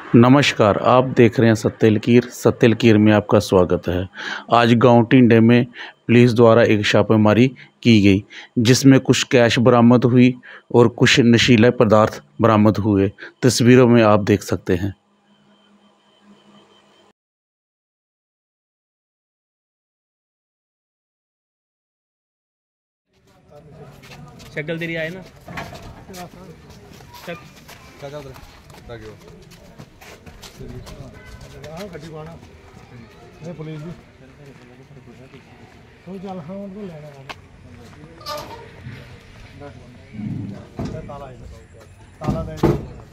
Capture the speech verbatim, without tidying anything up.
नमस्कार, आप देख रहे हैं सत्य लकीर। सत्य लकीर में आपका स्वागत है। आज गांव टिंडे में पुलिस द्वारा एक छापेमारी की गई, जिसमें कुछ कैश बरामद हुई और कुछ नशीले पदार्थ बरामद हुए। तस्वीरों में आप देख सकते हैं। शक्ल तेरी आए ना चक क्या उधर ताकि वो हाँ गड्डी पाना ये पुलिस भी तो चल हाँ उनको लेना है ताला ताला दे